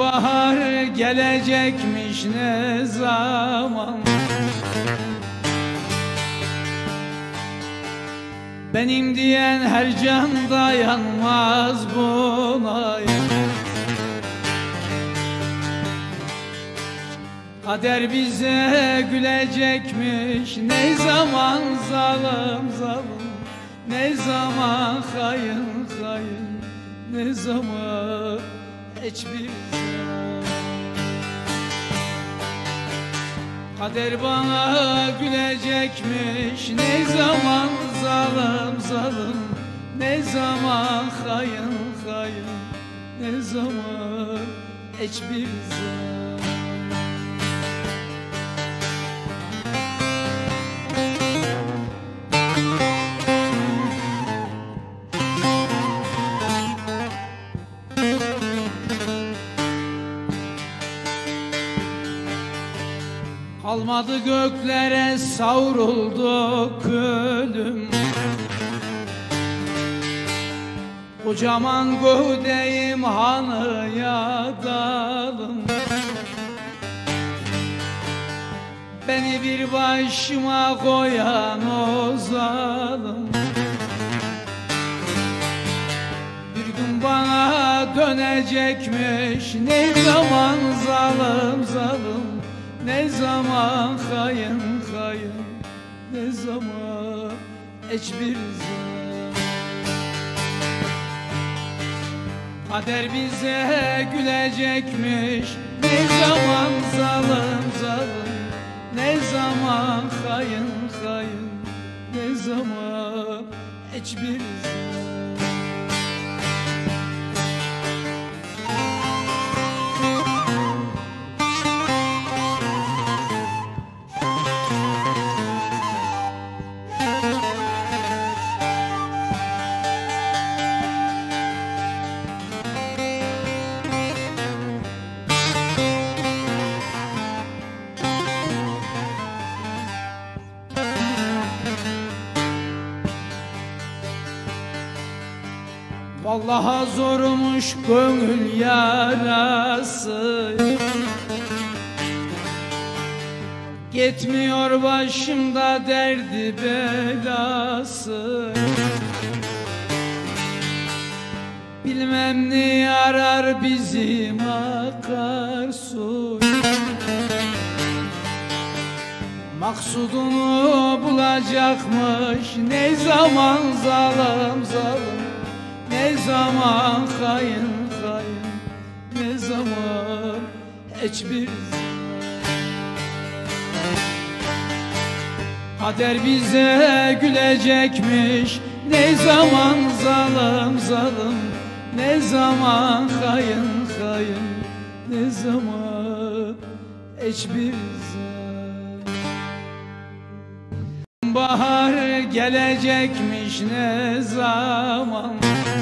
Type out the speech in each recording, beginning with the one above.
Bahar gelecekmiş ne zaman? Benim diyen her can dayanmaz buna. Kader bize gülecekmiş ne zaman? Zalim zalim, ne zaman? Hain hain, ne zaman? Hiçbir zaman. Kader bana gülecekmiş ne zaman? Zalim zalim, ne zaman? Hain hain, ne zaman? Hiçbir zaman. Kalmadı göklere savruldu külüm, kocaman gövdeyim hanıya dalım. Beni bir başıma koyan o zalim, bir gün bana dönecekmiş ne zaman? Zalim zalim, ne zaman? Hain hain, ne zaman? Hiçbir zaman. Kader bize gülecekmiş ne zaman? Zalim zalim, ne zaman? Hain hain, ne zaman? Hiçbir zaman. Vallahi zormuş gönül yarası, gitmiyor başımda derdi belası. Bilmem ne yarar bizim akarsu, maksudunu bulacakmış ne zaman? Zalim zalim, ne zaman? Hain hain, ne zaman? Hiçbir zaman. Kader bize gülecekmiş ne zaman? Zalim zalim, ne zaman? Hain hain, ne zaman? Hiçbir zaman. Bahar gelecekmiş ne zaman?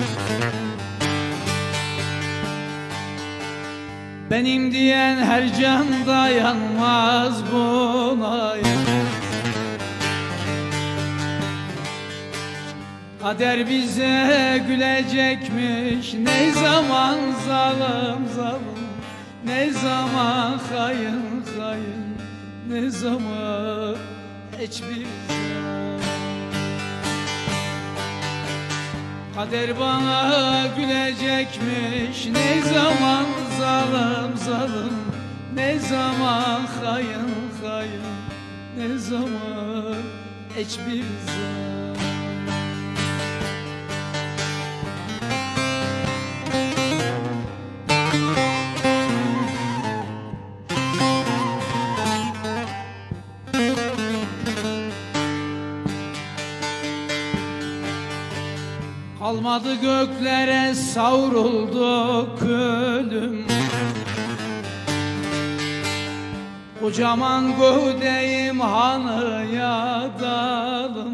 Benim diyen her can dayanmaz buna. Kader bize gülecekmiş ne zaman? Zalim zalim, ne zaman? Hain hain, ne zaman? Hiçbir zaman. Kader bana gülecekmiş ne zaman? Zalim zalim, ne zaman? Hain hain, ne zaman? Hiçbir zaman. Kalmadı göklere savruldu külüm, kocaman gövdeyim hanıya dalım.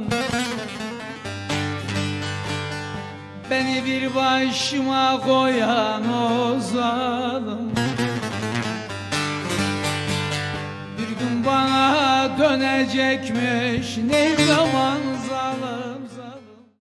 Beni bir başıma koyan o zalim, bir gün bana dönecekmiş ne zaman?